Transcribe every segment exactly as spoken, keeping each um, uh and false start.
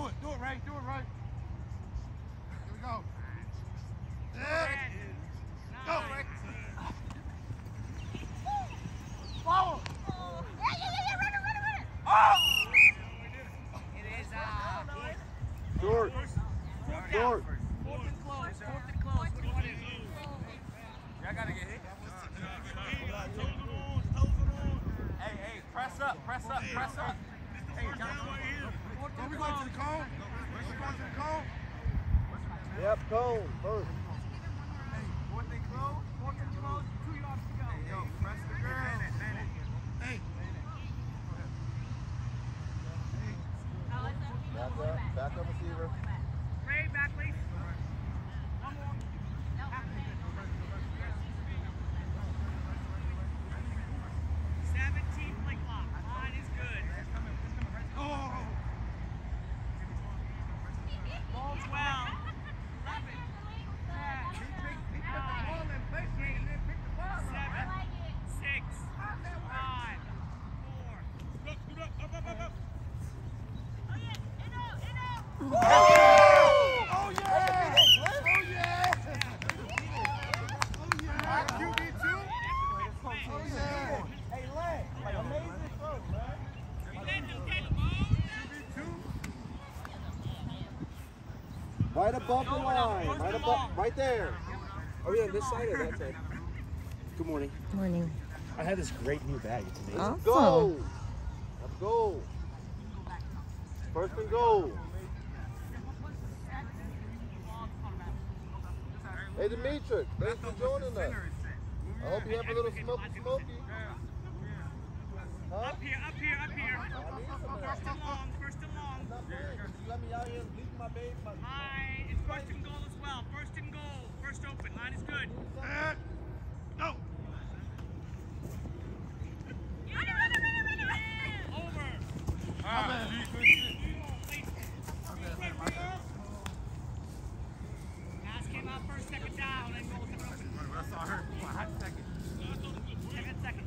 Do it, do it right, do it right. Here we go. Yeah. Go. Follow. Oh. Yeah, yeah, yeah, yeah, run it, run it, run it. Oh! It is, uh, Short. Short. fourth and close, fourth and close. What do you want to do? Y'all gotta get hit. Hey, hey, press up, press up, press up. Hey, Are we going to the cone? Are we going to the cone? Yep, cone first. Hey, fourth and close, fourth and close, two yards to go. Yo, press the girl. Hey. Back up, back up receiver. Ray, back, please. One more. seventeen play clock. Line is good. Oh! Ball twelve. eleven. ten. Seven. Six. Five. Four. Oh, yeah! Oh, yeah! Oh, yeah! Q B two? Oh, yeah! Hey, Len, like amazing throw, man. Q B two? Right above the line, right above, right there. Oh yeah, this side or that side? Good morning. Morning. I had this great new bag. It's amazing. Awesome. Go. Let's go. First and goal. Hey, Demetric, thanks for joining us. I hope you have a little smoky smoky. Huh? Up here, up here, up here. First and long, first and long. You let me out here leaving my baby. High, it's first and goal as well. First and goal. First open. Line is good. And no! Over. Ah. Pass came out first, second down, and goal coming open. That's all I heard. Boy, hot second. Second, second.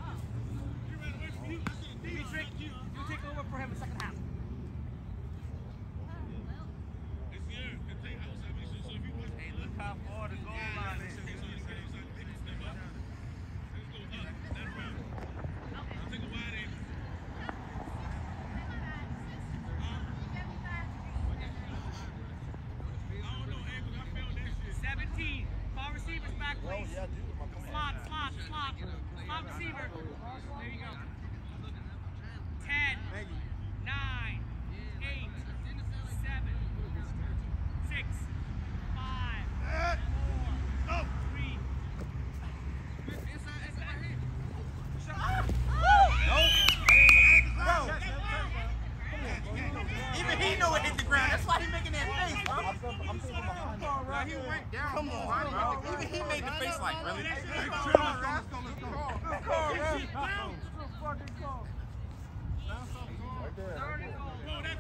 Dimitri, you take over for him in the second half. Hey, look how far the goal line is. seventeen. Ball receivers back, please. Slot, slot, slot. Slot receiver. There you go. ten, nine, eight, seven, six, five, four, three. Even he know it hit the ground. That's why he making that face, bro. I'm thinking behind you. Bro, he went down. Come on, bro. Even he made the face like, really? Hey, chill, let's go, let's go, let's go. Right there. Third and goal.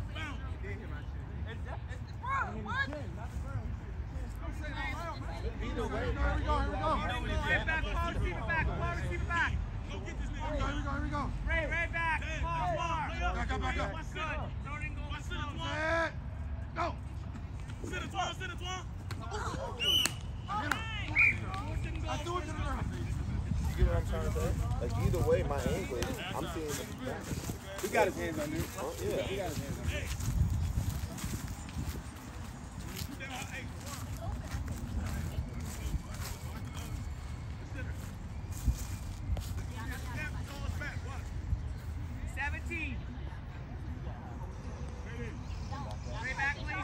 Either way, Here we go, here we go. Ray back, ball receiver back, ball receiver back. Here we go, here we go, here we go. Ray, Ray back, ball far. Back up, back up. Good. Third and goal. Let's go. And go! Sit it, Twan, sit it, Twan. I threw it to the ground. You get what I'm trying to say? Like either way, my angle, I'm seeing the He got his hands on you. Oh, yeah. He got his hands on you. seventeen. Ray back, please.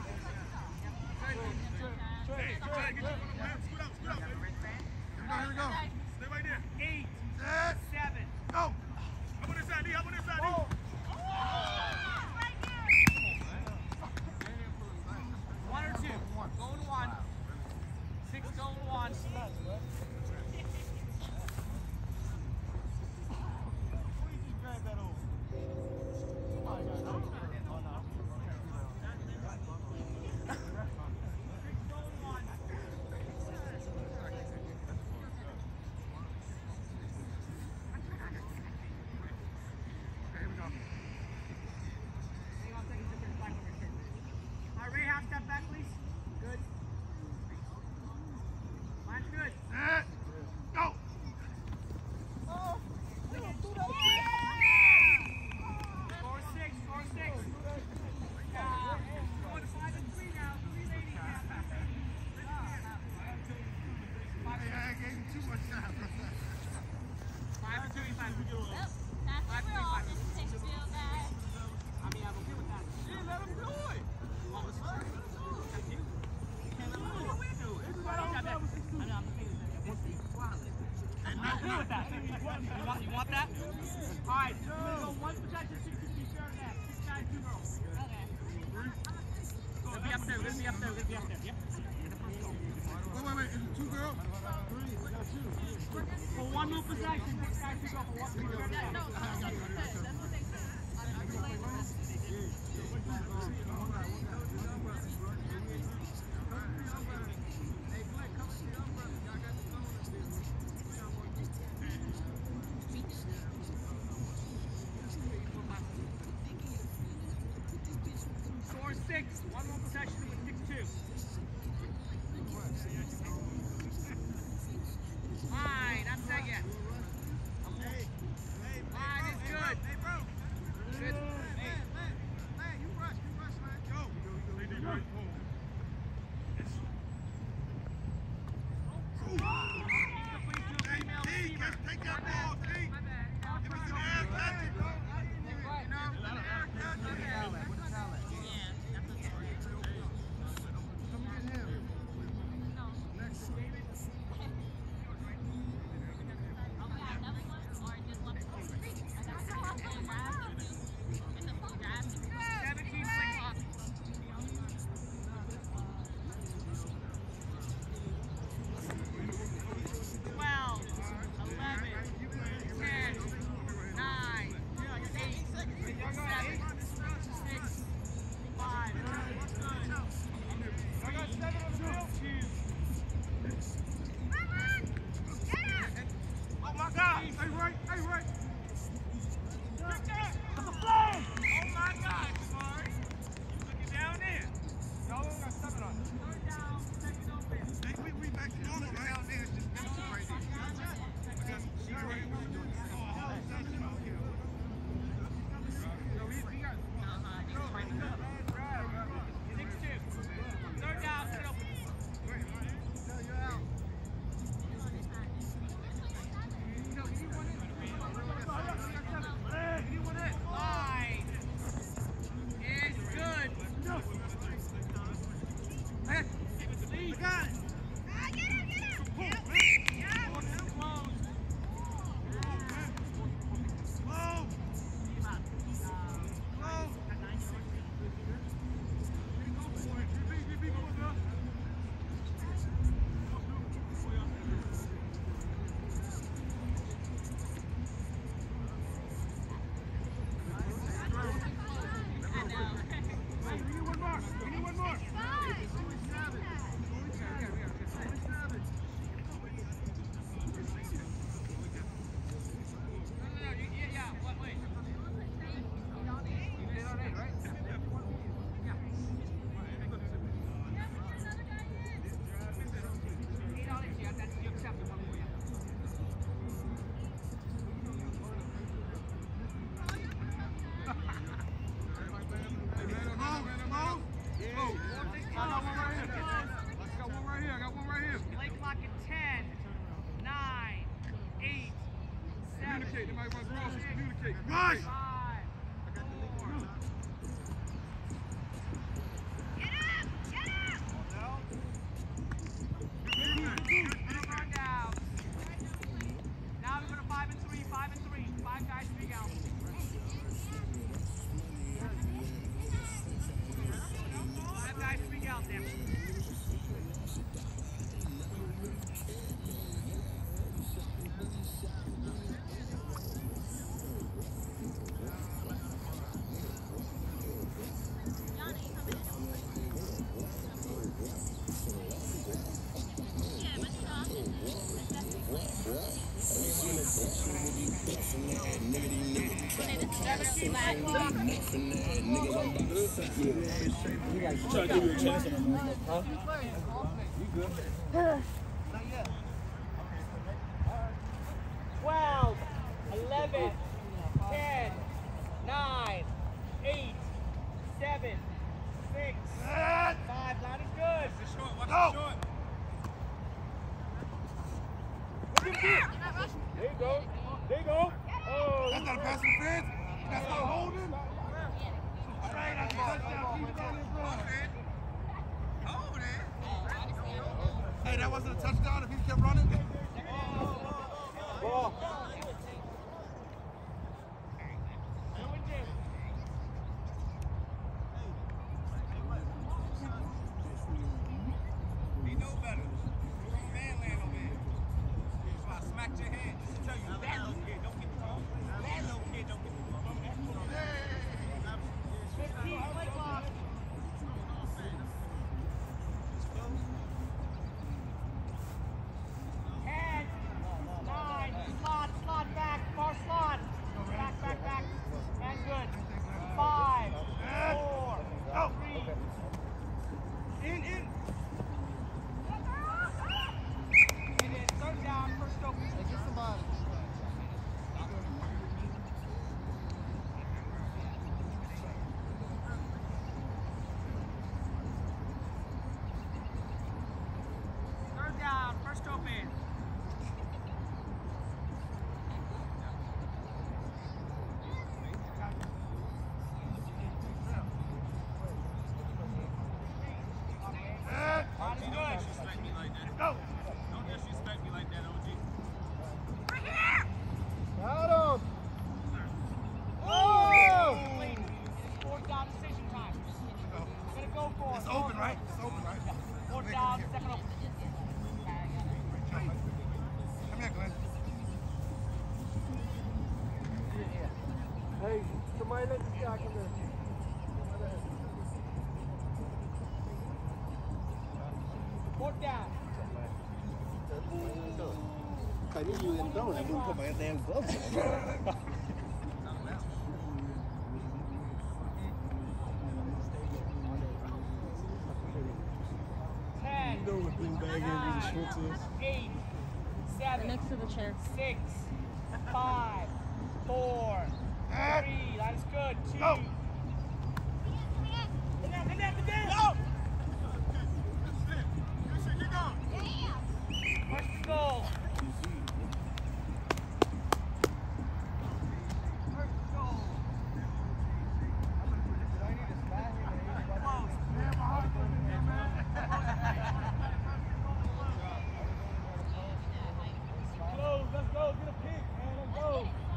Here we go, here we go. Eight, And seven. go! That's the rule. Just take the field, guys. I mean, I'm okay with that. Yeah, let him do it. Well, it's fine. You can't let him do it. Do it. I know, I'm the thing is that once they quality. I'm okay with that. You want, you want that? All right, so we're going to go one possession, six fifty, share that. Six guys, two girls. Okay. We'll be up there, we'll be up there, we'll be up there. Yep. Wait, wait, wait. Is it two girls? Three. I got two. For one more possession, six guys, two girls. For one more possession. No, that's what they said. That's what they said. I'm I'm relaying the message. Score six, one more possession with six two. Fine, I'm set yet. Fine is good. Good. Take that ball, T. Give me some air touch it. You know? Air touch it. seventeen play clock. twelve, eleven, ten, nine, eight, seven, six, five, two, Oh my God! Hey, right, hey, right. That's a flag! Oh my God, Kamari. Looking down there. Y'all only got seven on. Third down, second open. Hey, we, we back to normal, right? Down there, it's just empty right there. Because she's already really doing it. Oh, hell, is that shit out here? Yo, he, he got... six two. Third down, second open. No, you're out. Line is good. I got it. Slow. Slow. Hey, we need one more. We need one more. No, no, no. You, yeah, yeah. What, wait. Eight on it, yeah. That's you accept it. One more, yeah. Play clock at ten, nine, eight, seven, Communicate. Nobody runs wrong. Just communicate. five, Rush. four. Run down. Now we go to five and three, five and three. Five guys, three gals. Five guys, three gals there. Trying to give you a chance on that. Huh? You good? twelve, eleven, ten, nine, eight, seven, six, five. Line is good. Go. There you go. There you go. Oh. got a pass interference. That's not holding. Right, that's a touchdown. Keep going, bro. Hold it. Hey, that wasn't a touchdown if he kept running. Ball. He know better. Grown man land over here. So I smacked your head. Just to tell you, that little kid don't get the ball. That little kid don't get the ball. fifteen, play clock. ten, nine, slot, slot back, far slot. Back, back, back. And good. Five, four, three. In, in. It is third down, first open. Get somebody. Third down, first open. Body Don't good. disrespect me like that. Go. Don't disrespect me like that, O G. Got him. Oh! Fourth down, decision time. Gonna go for it. It's open, right? It's open, right? Fourth down, second open. Come here, Glenn. Hey, somebody let this guy come in. Fourth down. I knew you didn't throw it. I wouldn't put my damn gloves on. Ten, You know what big bag and the shorts is? eight, seven, Next to the chair. six, five, four, three. That is good. Two. Go. Get down, get down, get down. Go. First and goal. First and goal. Close. Let's go. Get a pick, man. Let's go.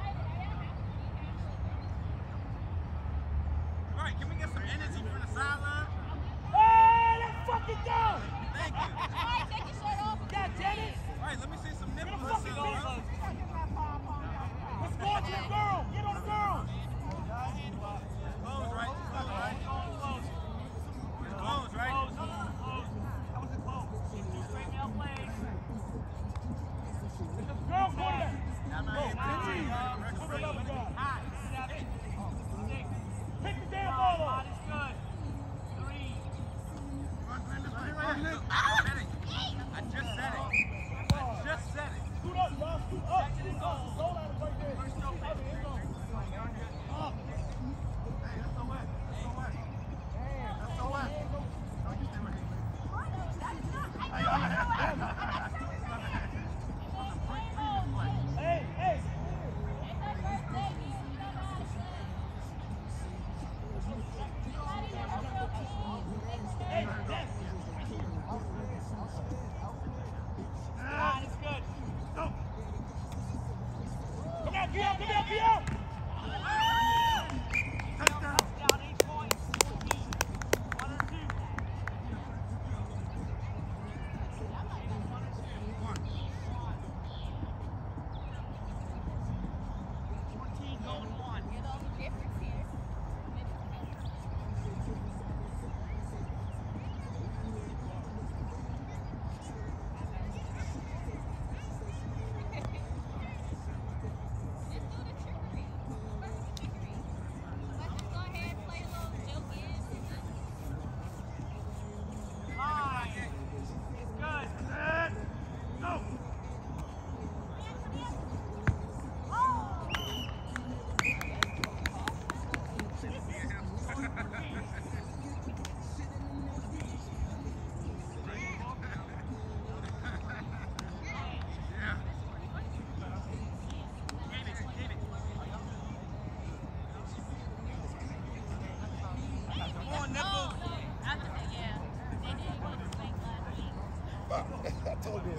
All right, can we get some energy from the sideline? Hey, let's fucking go. Thank you. God damn it. All right, let me see some Get a nipples. fucking All goal. right. Let's go to the girl. Get on the girl. Close, right? Close, right? Close. Close, right? Close. Close. That was a close. Straight male plays. It's a girl corner. Now, my Go. intention. Put it up, guy. High. Seven. Six. Pick the damn ball up. Is good. Three. I just said it. I just said it. Scoot up, y'all. Scoot up. Scoot up. Goal line is right there. First open. Up. Hey, that's so wet. That's so wet. That's so wet. No, you stay right here. Hey, hey. Hey, yes. Ah, that's good. Go. Come out, get out, come out, get out. Touchdown. Down eight points. fourteen. One and two. fourteen going one.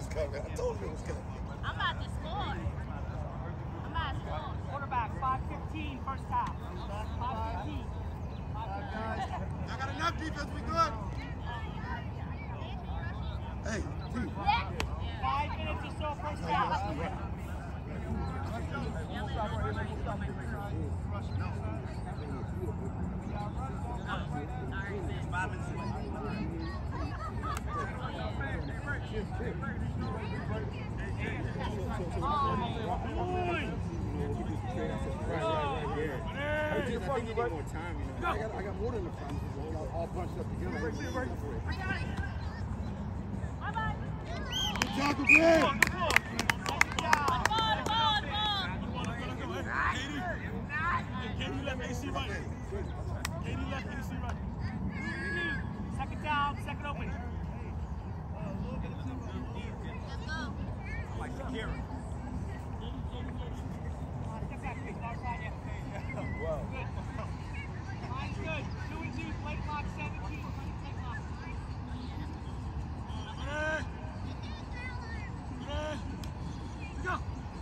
coming. I told you it was coming. I'm about to score. I'm about to score. Quarterback, five fifteen, first half. five fifteen. Y'all got enough defense, we good. Hey, T. Five minutes or so, first half. Five minutes away. I got, I got more than the time. All, all bunched up together. Good job, Greg. Katie left A C right. Katie left A C right. Second down, second open. Like Shakira. Step back, please. Far side, yeah. Wow. Good. Line's good. Two and two, play clock seventeen. Play clock. Hey! Hey! Go!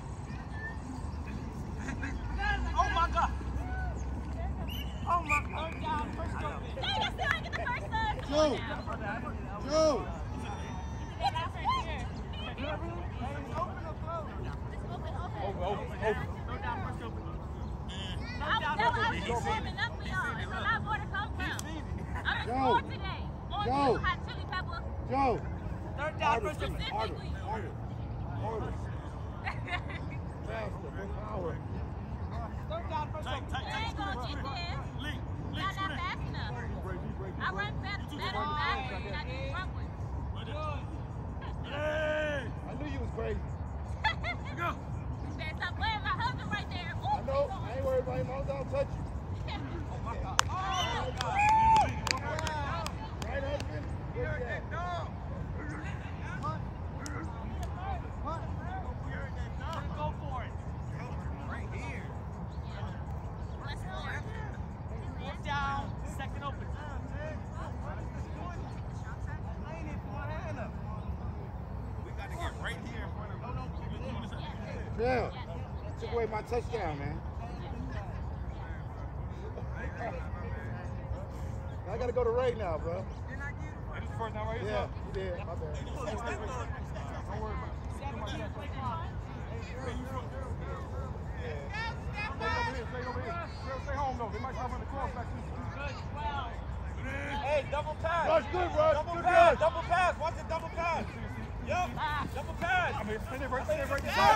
Oh my God! Oh my God! Third down, first open. Dang, I still ain't get the first one. Come Joe. on now. Joe. Get out right here. It's open or closed? It's open, open. Third down, first open. I'm, that was, I was just warming up for y'all. It's a lot more to come from. I'm in Joe. school today. On Joe. you, hot chili pepper. Joe. Third down, first open. Specifically. Harder. Harder. Faster. Power. Third down, first Tight, open. tight, They tight. ain't gonna get there. Link, link, Y'all not fast enough. I run better, better backwards than I do frontwards. Hey! I knew you was crazy. Go! You better stop playing my husband right there. Ooh, I know. I ain't worried about him. I don't touch you. Right, husband? Good job. Go for it. Right here. Let's score. Fourth down, second open. We got to get right here in front of Yeah. Took away my touchdown, man. I gotta go to Ray now, bro. first down right Yeah, you did. My bad. seventeen, play clock. Stay home though. They might come on the cross back to you. Good, twelve. Hey, double pass. Rush, good rush. Double Good pass. rush. Double pass. Watch the double pass. Yup. Double pass. I mean, stay there, right, stay there, right there. Yeah.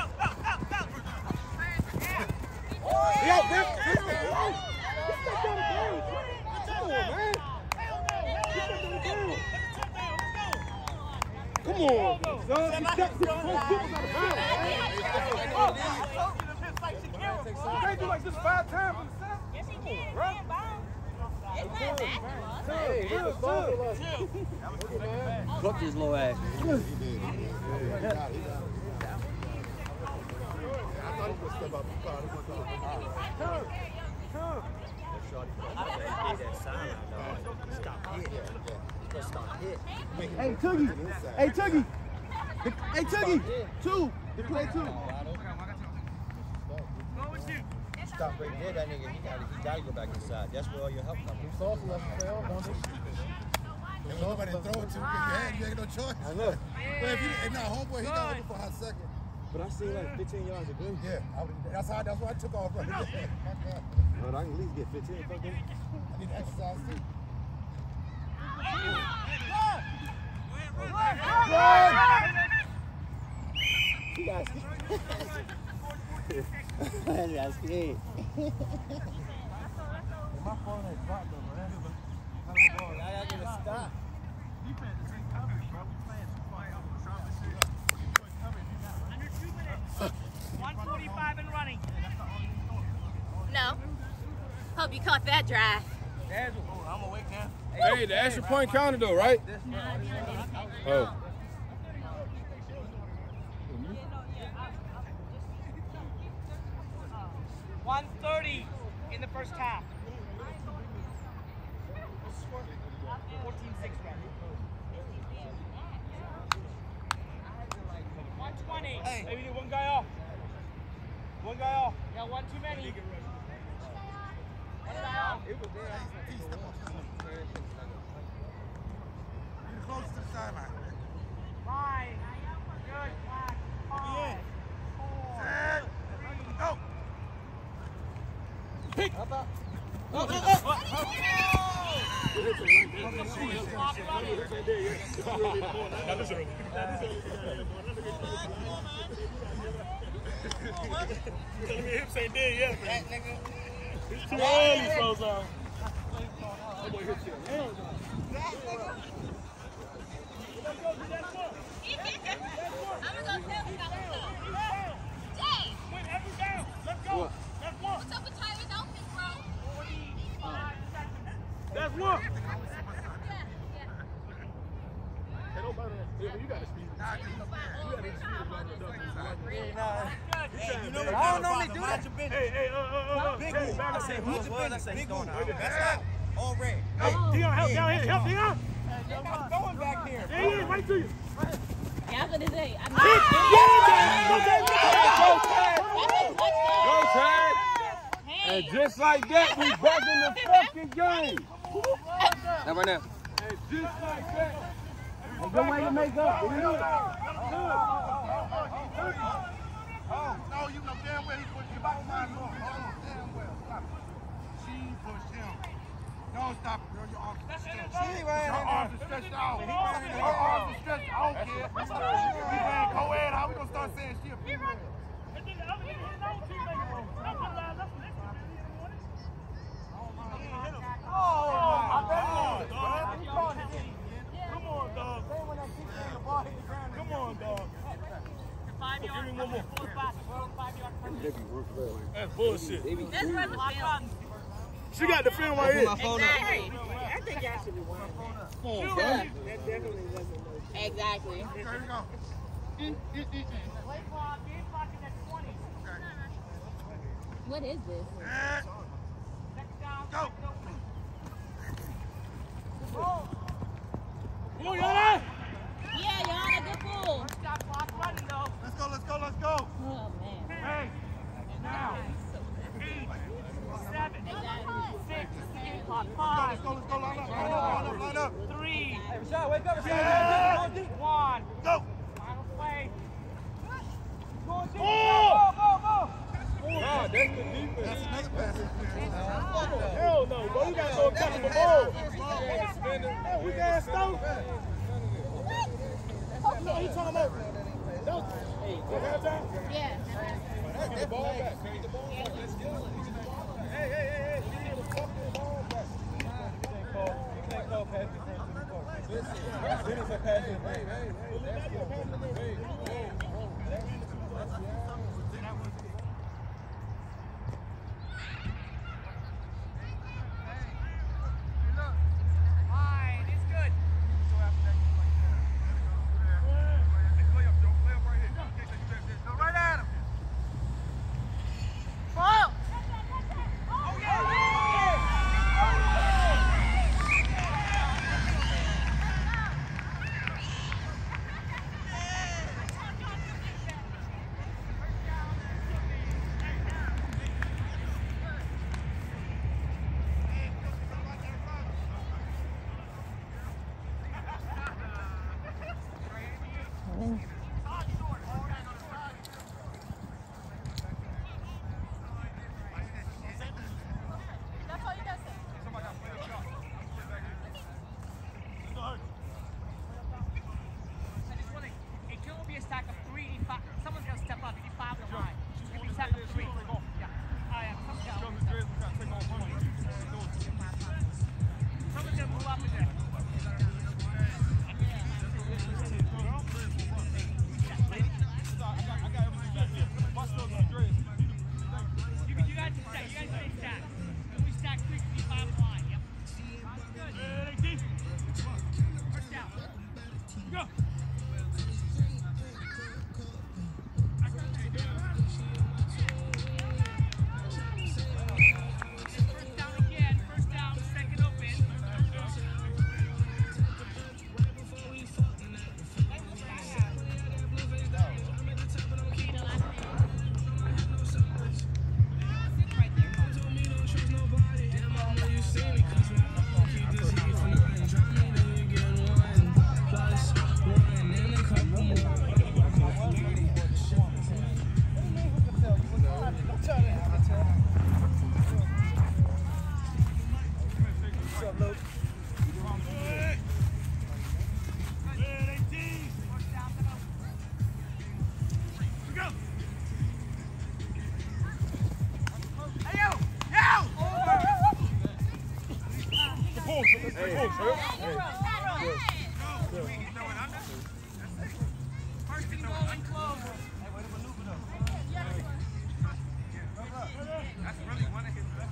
Yo, this, this, this, oh, get that down the ground. Come on, man. Get that down the ground. Come on, son. You step to the whole football out of bounds, man. You can't do like this five times in the set. Yes, he can. It's not basketball. Hey, chill, chill. Cooked his little ass. He did, he did. Yeah, he got it, he got it. I thought he was step up. He thought he was step up. Hey, Toogie. Hey, Toogie. Hey, Toogie. Two. They play two. Stop right there, that nigga. He got he got to go back inside. That's where all your help comes. He's soft enough to fail, don't he? If nobody throw it to you, you ain't no choice. I know. But if you, if not homeboy, he got looking for a hot second. But I seen like fifteen yards of good. Yeah, I would, that's how. That's why I took off right there. But I can at least get fifteen. Fuck that. I need to exercise too. You guys. I got scared. My phone ain't dropped though, man. I gotta get a stop. Under two minutes. one forty-five and running. No. Hope you caught that drive. I'm awake now. Hey, the extra point counted though, right? Oh. one thirty in the first half. fourteen six, right? one twenty. Hey. Maybe get one guy off. One guy off. Yeah, one too many. One guy off. You close to the sideline. Five. Good. Five. Five. Four. Set. Go. Pick. Up, up. Go, go, go. Telling me hips ain't dead yet, man. It's too early, Frozen. That boy hit you. I'm gonna go tell you about what's up. Jay! Win every down. Let's go. What? That's one. What's up with Tyler's outfit, bro? forty-five seconds. That's one. Yeah, yeah. Hey, don't bother that. Yeah, you got to speed. You got to speed. Hey, you know what I don't normally do that. Hey, hey, uh, uh, uh, Big hey, move. back I up. said, Who's who's the the business? business? Big move. That's not all red. Hey, Dion, help down here. Help Dion. I'm going back here. Yeah, yeah, right to you. Yeah, I'm gonna say. I'm Go, Tag. And just like that, we back in the fucking game. Now, right now. And just like that. Go way to make up. Oh, no, you know damn well he pushed you back behind him. Oh, damn well. Stop it. She pushed him. Don't stop it, girl. Your arms are stretched. She ran Your in arms are stretched out. Your arms are stretched out, kid. We ran co-ed. How we gonna start saying she a female? And then the other nigga hit his own teammate. That's what I left. Oh, I bet Oh, he dog. He caught it. Come on, dog. Then when that kick came, the ball hit the ground. Come on, dog. Five Give yards. me one more. Full five. Five yards. That's bullshit. That's right with film. She got the film right here. Exactly. I think y'all should be winning. Come on, bro. That definitely wasn't no Exactly. Here we go. Mm, mm, mm, mm. Play clock. Game clock is at twenty. What is this? And Second down. go. Come on, Yana. Yeah, Yana, good pull. First down clock running though. Let's go, let's go, let's go. Oh, man. Hey, Now. Eight. Seven. Exactly. Six. Game clock. let's Five. go, let's go. Line up, line up, line up, line up. Three. Hey, Rashad, wake up, Rashad. Yeah. Go deep. One. Go. Final play. Go deep. Oh! Go, go, go. God, that's the defense. That's another pass. Hell no, bro. You got to go catch the ball. We got stone. What are you talking about? Hey, go halftime. Yeah. Get the ball back. Get the ball back. Let's go. Hey, hey, hey, hey. Get the fucking ball back. You can't call pass defense. This is a pass defense. Hey, hey, Line is good. Go right at him. Ball. That's really one of his best.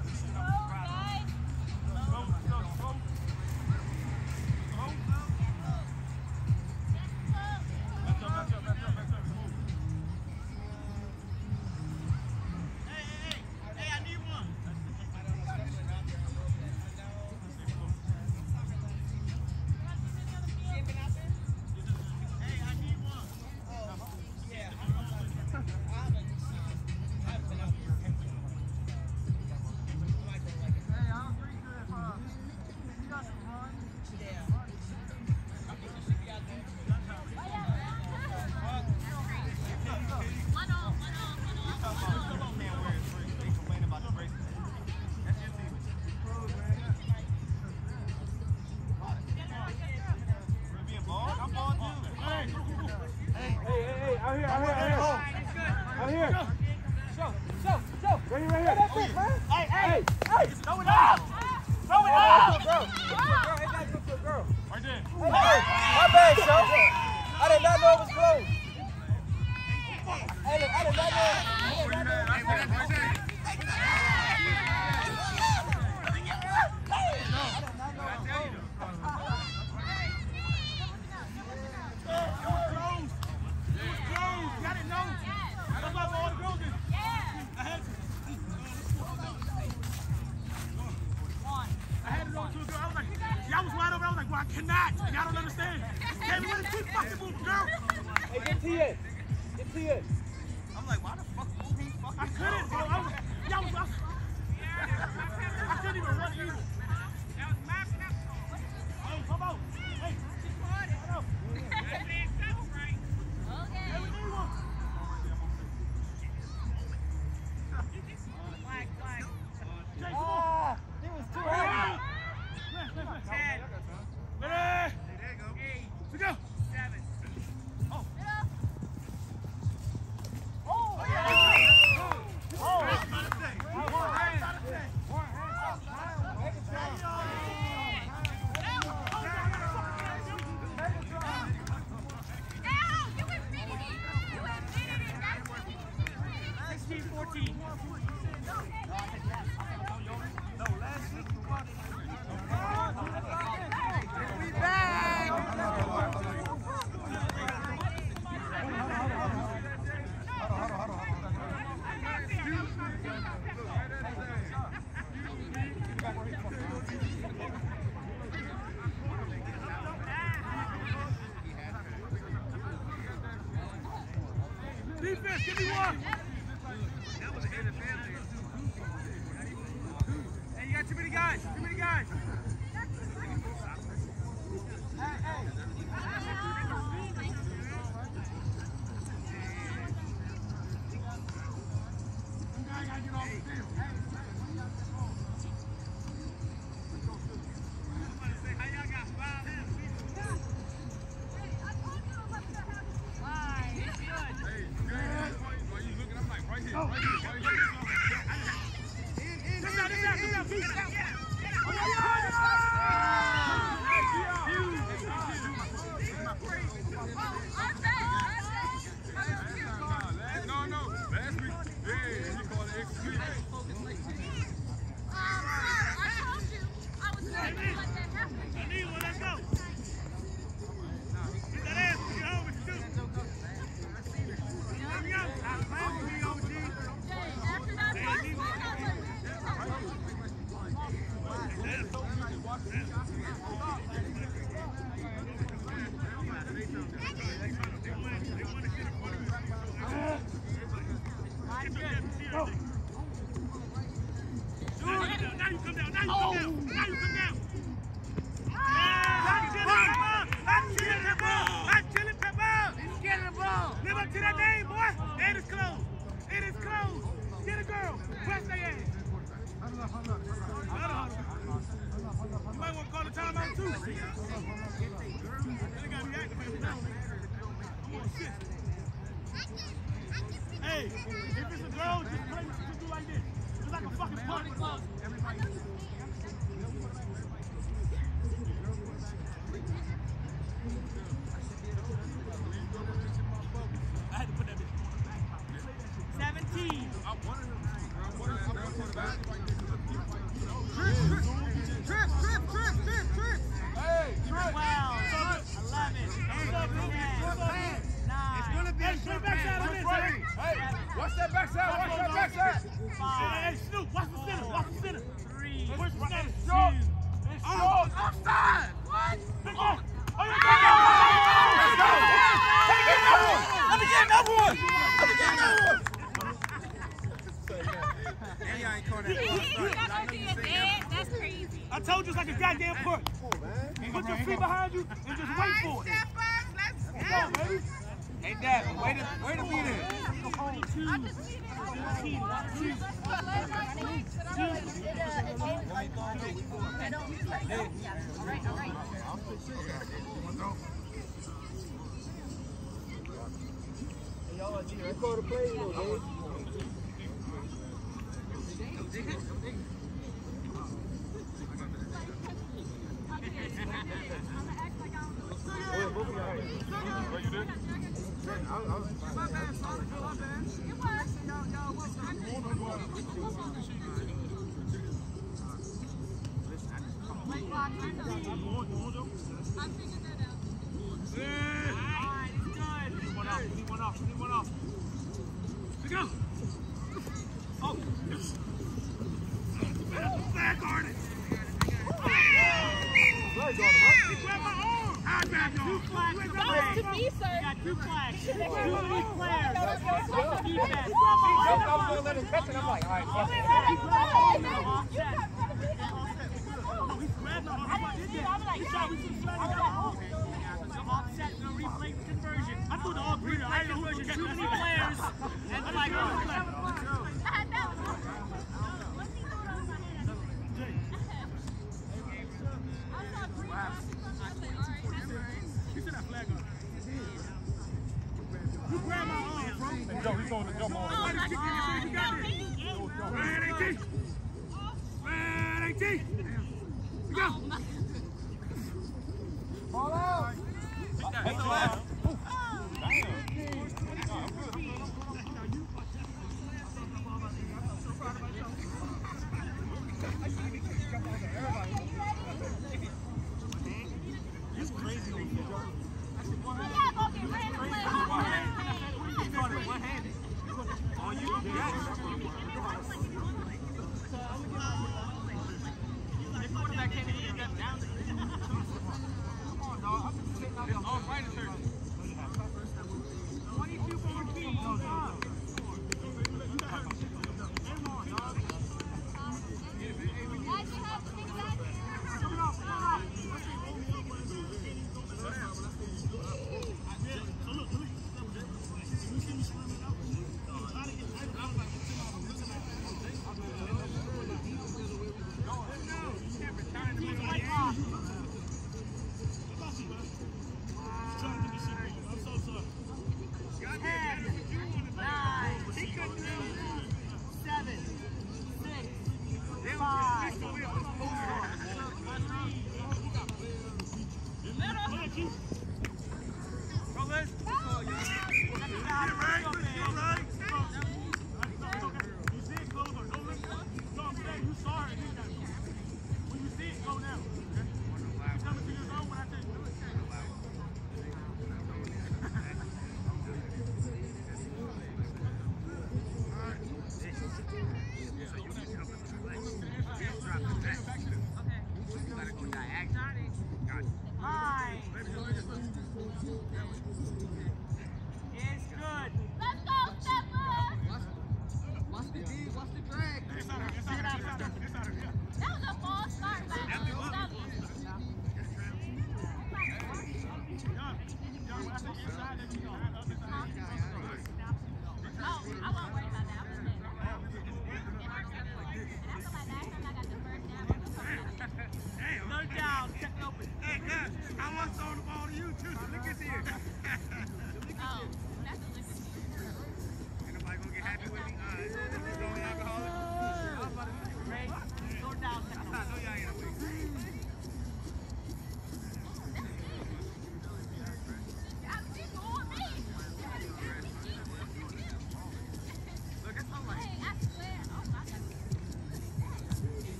Defense, give me one. That was a hit of family. Hey, you got too many guys. Too many guys. Hey, hey. You guys gotta get off the field. How y'all got five hands? No, no. Last week, yeah, he called it extra. Hey, if it's a girl, just play, just do like this. It's like a fucking party club. Everybody. Yeah, y'all ain't calling that. He- he got to be a dead. That's crazy. I told you it's like a goddamn push. Put your feet behind you and just wait for it. Let's go, baby. Hey, Dad, way to, way to be there. I call the play, you know,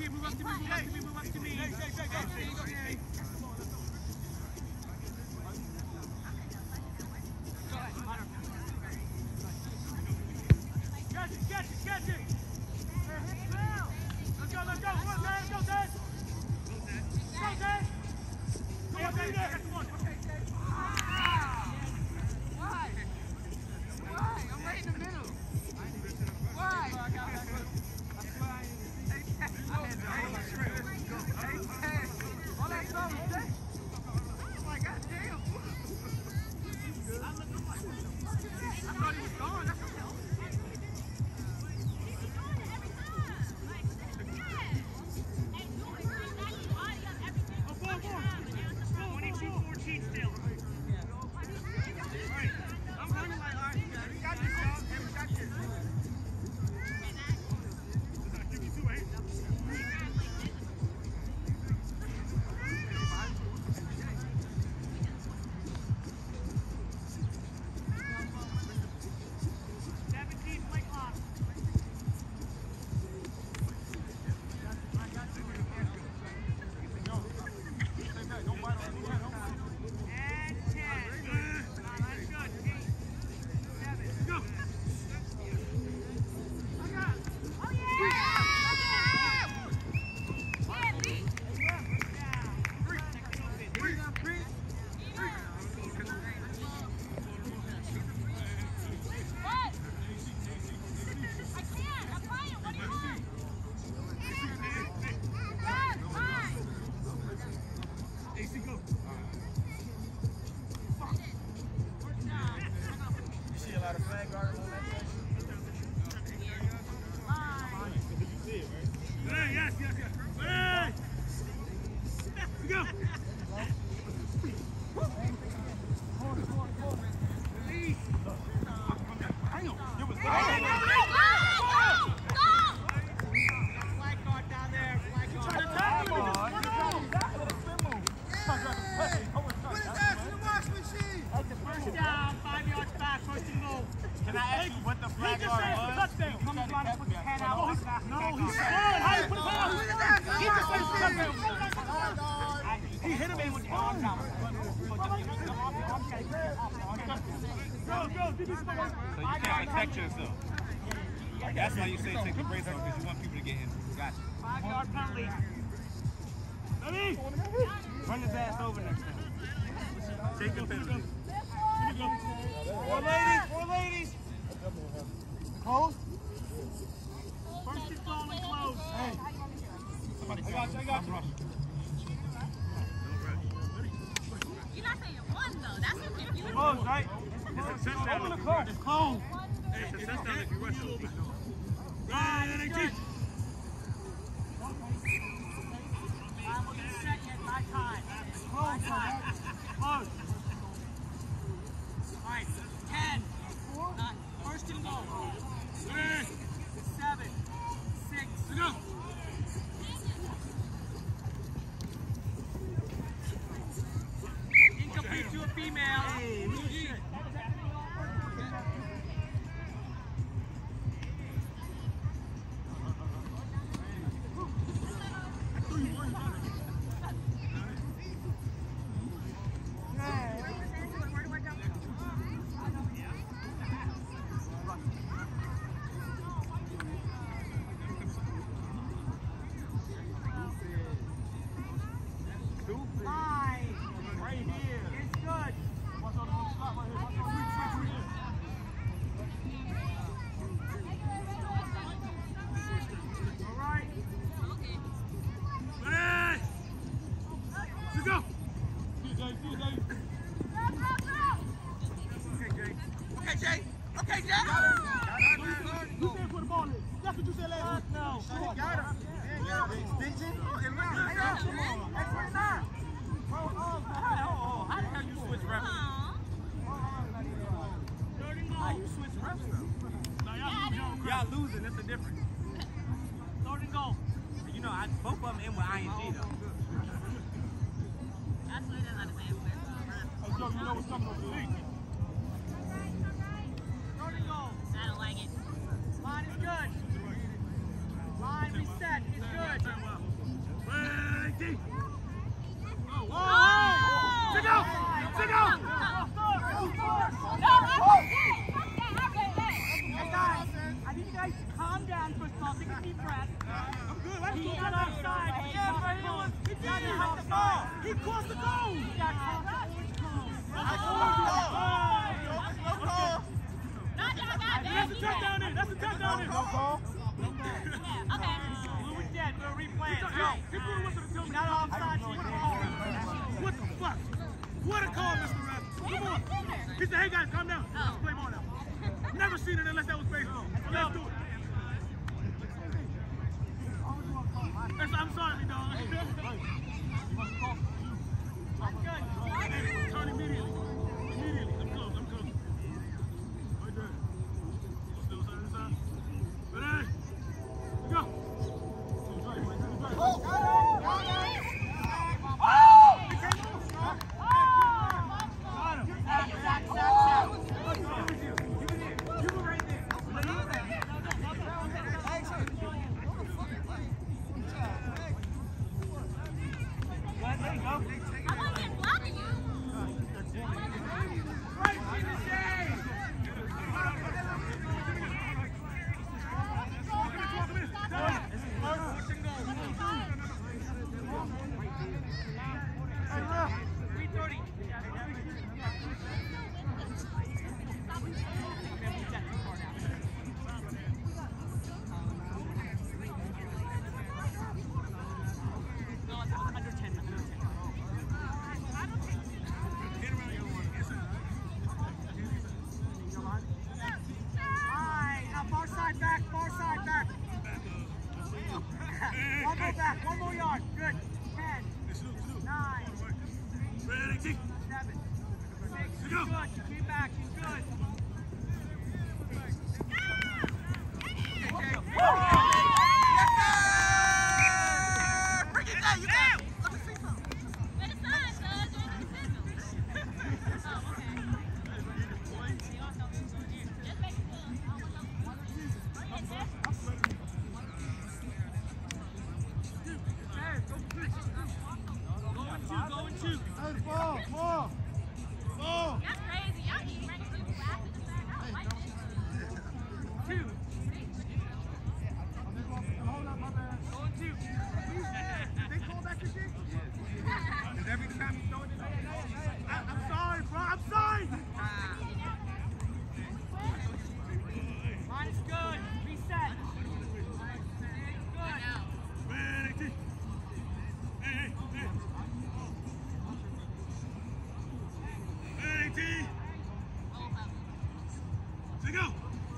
me, move up to me, move up to me, move up to me. Hey, hey, hey, hey, hey. Catch it, catch it, catch it. Let's go, let's go. Come on, Dad. Go, Dad. Go, Dad. Come on, Dad. Catch one. Why? Why? I'm right in the middle. Why? All that stuff is dead. Oh my God, damn. I thought he was gone. That's okay. twenty-two fourteen still. Alright, I'm running like, alright, we got this, y'all. Hey, we got this. Give me two, eight. seventeen, play clock. And ten. That's good. Eight. Seven. Go. Oh, yeah! Yeah, B. What? I can't. I'm playing. What do you want? Run, run. A C, go. You see a lot of flag guards on that section? Hey, yes, yes, yes. Hey! Go! Release! Hang on. It was Go, go, go! flag guard down there. Flag guard. Try to tackle him. Just run on. Exactly. Let him spin move. Put his ass in the wash machine. First down, five yards back, first and goal. Can I ask you what the flag He just guard said was? touchdown. He comes around and puts his hand out. No, he's said- good. How you put his hand out? Put his ass in the He just wash said machine. touchdown. He hit him with his arms out. Go, go, give me some more. So you can't protect yourself. That's why you say take the brace off, because you want people to get in. Gotcha. Five yard penalty. Ready? Run his ass over next time. Take the penalty. Four ladies, four ladies. Close. First and goal and close. Hey. Somebody I got you, I got you. You're not saying one, though. That's what confusing. Close, right? It's a touchdown if you Close. It's close. It's a touchdown if you rush over. Right, and again. I'm looking second, my time. Close, close. All right, ten. Nine. First and goal. Three. Seven. Six. Go. Incomplete to a female. Hey, shit. Y'all losing, that's the difference. Third and goal. You know, I, both of them in with I N G though. That's what it is. Understand. Hey, Joe, you know what's coming over the league. Third and goal. I don't like it. Line is good. Line reset is good. He crossed the goal. He got called out. Okay. Not y'all got that. That's a touchdown in. That's a touchdown in. No call? Yeah, okay. Blue is dead. We'll replay it. Yo, he blew whistle to tell me. Not offside. What a call. What the fuck? What a call, Mister Ref. Come on. He said, hey guys, calm down. Let's play ball now. Never seen it unless that was baseball. So let's do it. That's, I'm sorry, dog. Turn immediately. Immediately. I'm close. I'm close. Right there. Still side to side. Ready? Go. One more yard. Good. Ten. Nine. Ready, T. Seven. Six. He's good. Keep back. He's good. Bring it down, you got it. Let me see something. Where the sign, cuz? Where the signal? Oh, okay. Just make sure. I don't want no- Bring it there. Hey, ball, ball. Ball. That's crazy. Y'all keep bringing people after the fact. I don't like that. Two. Hold up, my bad. Going two. They call back the kick? Because every time you throw it in there, I, I'm sorry, bro. I'm sorry. Line is good. Reset. Good. Ready, T. Hey, hey, hey. Ready, T. Let's go.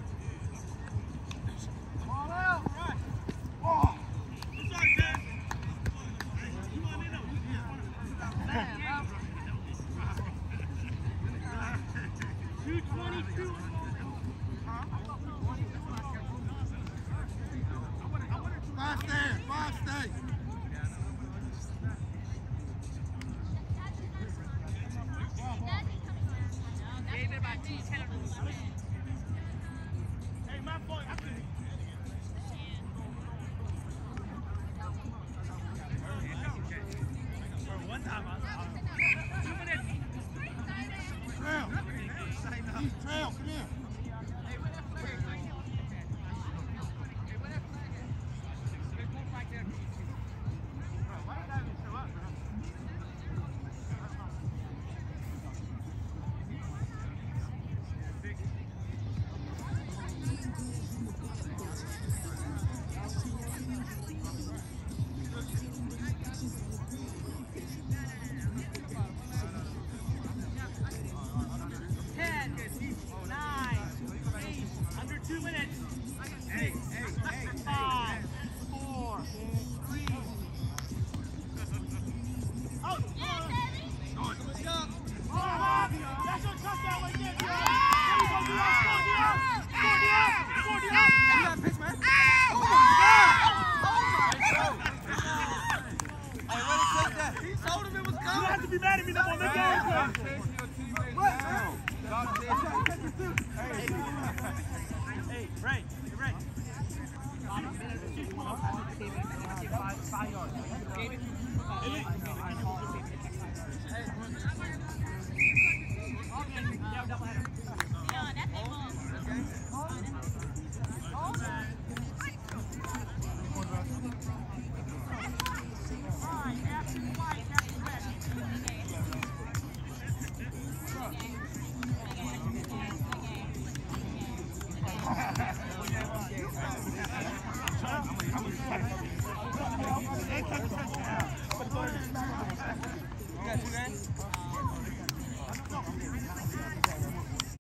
Ball out. Right. Oh. I'm sorry, Dad. You want me to know? two twenty-two. Five stay, five stay. Gave it about two ten. Hey, my boy, I think. One time, I two minutes. Trail. Heat, trail, come here. Ten. Nine. Eight. Under two minutes. hey, hey, hey. Five. Four. Three. Yeah, Sammy. That's your touchdown right there. There you go, Dion. Score, Dion. Score, Dion. Score, Dion. You got a pitch, man? Oh, my God. Hey, let him take that. He told him it was You coming. don't have to be mad at me no more. Make your own play. Hey, Ray. Hey, Ray. Five yards.